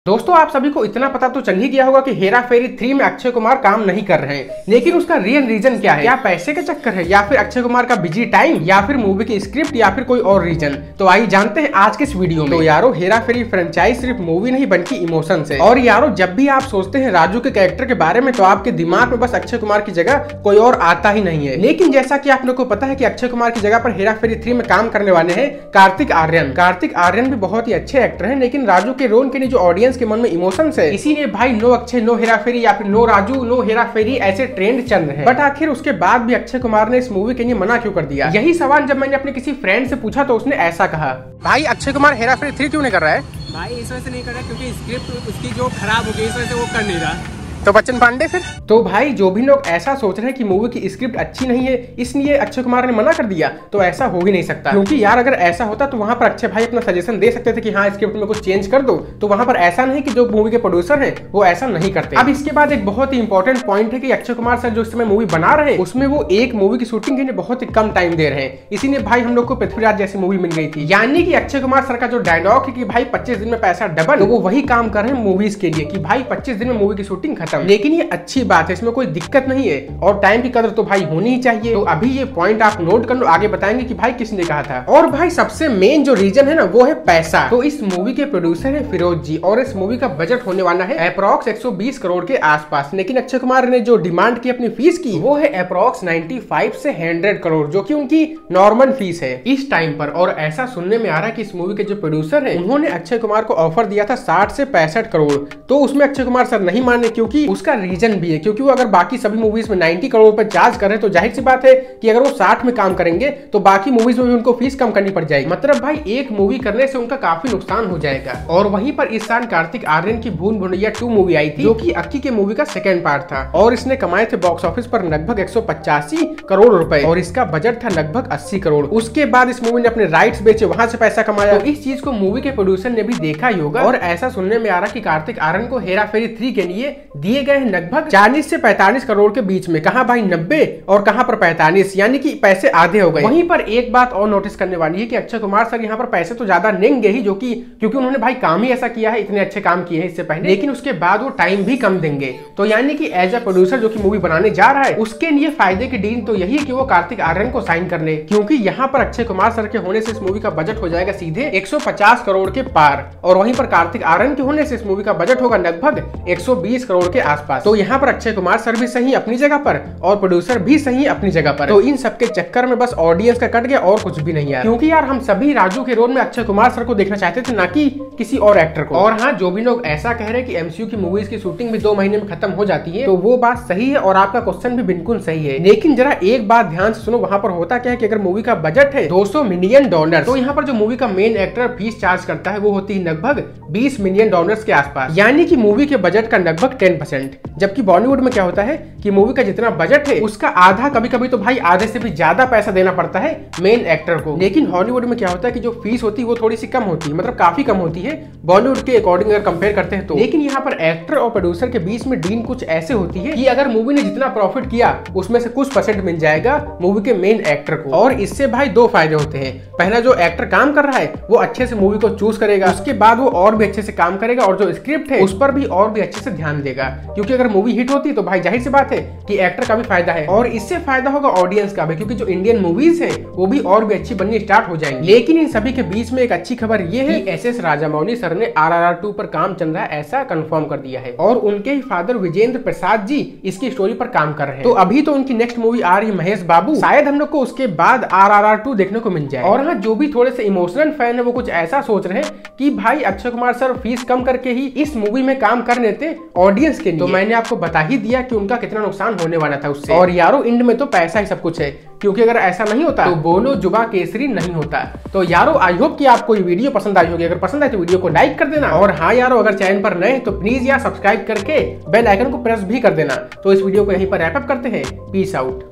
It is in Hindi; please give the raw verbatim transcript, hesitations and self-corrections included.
दोस्तों आप सभी को इतना पता तो चल ही गया होगा कि हेरा फेरी थ्री में अक्षय कुमार काम नहीं कर रहे हैं, लेकिन उसका रियल रीजन क्या है? क्या पैसे का चक्कर है, या फिर अक्षय कुमार का बिजी टाइम, या फिर मूवी की स्क्रिप्ट, या फिर कोई और रीजन? तो आइए जानते हैं आज के इस वीडियो में। तो यारो हेरा फेरी फ्रेंचाइज सिर्फ मूवी नहीं बल्कि इमोशन है। और यारो जब भी आप सोचते हैं राजू के कैरेक्टर के बारे में तो आपके दिमाग में बस अक्षय कुमार की जगह कोई और आता ही नहीं है। लेकिन जैसा की आप लोग को पता है कि अक्षय कुमार की जगह पर हेरा फेरी थ्री में काम करने वाले हैं कार्तिक आर्यन। कार्तिक आर्यन भी बहुत ही अच्छे एक्टर है, लेकिन राजू के रोल के लिए जो ऑडियंस के मन में इमोशन है, इसीलिए भाई नो अक्षय नो हेरा फेरी या फिर नो राजू नो हेरा फेरी ऐसे ट्रेंड चल रहे हैं। बट आखिर उसके बाद भी अक्षय कुमार ने इस मूवी के लिए मना क्यों कर दिया? यही सवाल जब मैंने अपने किसी फ्रेंड से पूछा तो उसने ऐसा कहा, भाई अक्षय कुमार हेरा फेरी थ्री क्यों नहीं कर रहा है? भाई इस वजह से नहीं कर रहा क्योंकि स्क्रिप्ट उसकी जो खराब हो गई, इस वजह से वो कर नहीं रहा। तो बच्चन पांडे फिर? तो भाई जो भी लोग ऐसा सोच रहे हैं कि मूवी की स्क्रिप्ट अच्छी नहीं है इसलिए अक्षय कुमार ने मना कर दिया, तो ऐसा हो ही नहीं सकता। क्योंकि यार अगर ऐसा होता तो वहां पर अक्षय भाई अपना सजेशन दे सकते थे कि हाँ स्क्रिप्ट में कुछ चेंज कर दो। तो वहां पर ऐसा नहीं कि जो मूवी के प्रोड्यूसर है वो ऐसा नहीं करते। अब इसके बाद एक बहुत ही इंपॉर्टेंट पॉइंट है कि अक्षय कुमार सर जो इस समय मूवी बना रहे हैं उसमें वो एक मूवी की शूटिंग के लिए बहुत ही कम टाइम दे रहे हैं। इसीलिए भाई हम लोग को पृथ्वीराज जैसी मूवी मिल गई थी। यानी कि अक्षय कुमार सर का जो डायलॉग है कि भाई पच्चीस दिन में पैसा डबल, तो वो वही काम कर रहे हैं मूवीज के लिए कि भाई पच्चीस दिन में मूवी की शूटिंग खत्म। लेकिन ये अच्छी बात है, इसमें कोई दिक्कत नहीं है और टाइम की कदर तो भाई होनी ही चाहिए। तो अभी ये पॉइंट आप नोट कर लो, आगे बताएंगे कि भाई किसने कहा था। और भाई सबसे मेन जो रीजन है ना वो है पैसा। तो इस मूवी के प्रोड्यूसर है फिरोज जी और इस मूवी का बजट होने वाला है अप्रॉक्स एक सौ बीस करोड़ के आसपास। लेकिन अक्षय कुमार ने जो डिमांड की अपनी फीस की वो है अप्रॉक्स पचानवे से सौ करोड़, जो कि उनकी नॉर्मल फीस है इस टाइम पर। और ऐसा सुनने में आ रहा है कि इस मूवी के जो प्रोड्यूसर है उन्होंने अक्षय कुमार को ऑफर दिया था साठ से पैंसठ करोड़। तो उसमें अक्षय कुमार सर नहीं माने, क्योंकि उसका रीजन भी है, क्योंकि वो अगर बाकी सभी मूवीज में नब्बे करोड़ पर चार्ज कर रहे हैं तो जाहिर सी बात है कि अगर वो साठ में काम करेंगे तो बाकी मूवीज में भी उनको फीस कम करनी पड़ जाएगी। मतलब भाई एक मूवी करने से उनका काफी नुकसान हो जाएगा। और वहीं पर इस साल कार्तिक आर्यन की भूल भुलैया टू मूवी आई थी, जो कि अक्की के मूवी का सेकंड पार्ट था और इसने कमाए थे बॉक्स ऑफिस पर लगभग एक सौ पचासी करोड़ रुपए और इसका बजट था लगभग अस्सी करोड़। उसके बाद इस मूवी ने अपने राइट्स बेचे, वहां से पैसा कमाया। तो इस चीज को मूवी के प्रोड्यूसर ने भी देखा ही होगा और ऐसा सुनने में आ रहा कि कार्तिक आर्यन को हेरा फेरी थ्री के लिए दिए गए लगभग चालीस से पैंतालीस करोड़ के बीच में। कहा भाई नब्बे और कहां पर पैंतालीस, यानी कि पैसे आधे हो गए। वहीं पर एक बात और नोटिस करने वाली है कि अक्षय कुमार सर यहाँ पर पैसे तो ज्यादा लेंगे ही, जो कि क्योंकि उन्होंने भाई काम ही ऐसा किया है, इतने अच्छे काम किए हैं इससे पहले, लेकिन उसके बाद वो टाइम भी कम देंगे। तो यानी कि एज अ प्रोड्यूसर जो कि मूवी बनाने जा रहा है उसके लिए फायदे की डील तो यही है कि वो कार्तिक आर्यन को साइन कर ले, क्योंकि यहाँ पर अक्षय कुमार सर के होने से इस मूवी का बजट हो जाएगा सीधे एक सौ पचास करोड़ के पार और वहीं पर कार्तिक आर्यन के होने से इस मूवी का बजट होगा लगभग एक सौ बीस करोड़ के आसपास। तो यहाँ पर अक्षय कुमार सर भी सही अपनी जगह पर और प्रोड्यूसर भी सही अपनी जगह पर। तो इन सबके चक्कर में बस ऑडियंस का कट गया और कुछ भी नहीं यार, क्योंकि यार हम सभी राजू के रोल में अक्षय कुमार सर को देखना चाहते थे, ना कि किसी और एक्टर को। और हाँ, जो भी लोग ऐसा कह रहे हैं कि एमसीयू की मूवीज की शूटिंग भी दो महीने में खत्म हो जाती है, तो वो बात सही है और आपका क्वेश्चन भी बिल्कुल सही है। लेकिन जरा एक बात ध्यान से सुनो, वहां पर होता क्या है कि अगर मूवी का बजट है दो सौ मिलियन डॉलर, तो यहाँ पर जो मूवी का मेन एक्टर फीस चार्ज करता है वो होती है लगभग बीस मिलियन डॉलर्स के आसपास, यानी कि मूवी के बजट का लगभग टेन परसेंट। जबकि बॉलीवुड में क्या होता है कि मूवी का जितना बजट है उसका आधा, कभी कभी तो भाई आधे से भी ज्यादा पैसा देना पड़ता है मेन एक्टर को। लेकिन हॉलीवुड में क्या होता है कि जो फीस होती है वो थोड़ी सी कम होती है, मतलब काफी कम होती है बॉलीवुड के अकॉर्डिंग अगर कंपेयर करते हैं तो। लेकिन यहाँ पर एक्टर और प्रोड्यूसर के बीच में डील कुछ ऐसे होती है कि अगर मूवी ने जितना प्रॉफिट किया उसमें से कुछ परसेंट मिल जाएगा मूवी के मेन एक्टर को। और इससे भाई दो फायदे होते हैं। पहला, जो एक्टर काम कर रहा है वो अच्छे से मूवी को चूज करेगा, उसके बाद वो और भी अच्छे से काम करेगा और जो स्क्रिप्ट है उस पर भी और भी अच्छे से ध्यान देगा, क्योंकि अगर मूवी हिट होती है तो भाई जाहिर सी बात है कि एक्टर का भी फायदा है और इससे फायदा होगा ऑडियंस का भी, क्योंकि जो इंडियन मूवीज है वो भी और भी अच्छी बननी स्टार्ट हो जाएंगी। लेकिन इन सभी के बीच में एक अच्छी खबर ये है कि एस एस राजामौली सर ने आर आर आर टू पर काम चल रहा है ऐसा कंफर्म कर दिया है और उनके ही फादर विजेंद्र प्रसाद जी इसकी स्टोरी पर काम कर रहे हैं। तो अभी तो उनकी नेक्स्ट मूवी आ रही है महेश बाबू, शायद हम लोग को उसके बाद आर आर आर टू देखने को मिल जाए। और हाँ, जो भी थोड़े से इमोशनल फैन है वो कुछ ऐसा सोच रहे हैं कि भाई अक्षय कुमार सर फीस कम करके ही इस मूवी में काम कर लेते ऑडियंस के लिए। तो मैंने आपको बता ही दिया कि उनका कितना नुकसान होने वाला था उससे। और यारो इंड में तो पैसा ही सब कुछ है, क्योंकि अगर ऐसा नहीं होता तो बोलो जुबा केसरी नहीं होता। तो यारो आई होप कि आपको ये वीडियो पसंद आई होगी। अगर पसंद आए तो वीडियो को लाइक कर देना और हाँ यारो, अगर चैनल पर नए तो प्लीज यार सब्सक्राइब करके बेल आइकन को प्रेस भी कर देना। तो इस वीडियो को यहीं पर रैप अप करते हैं। Peace out.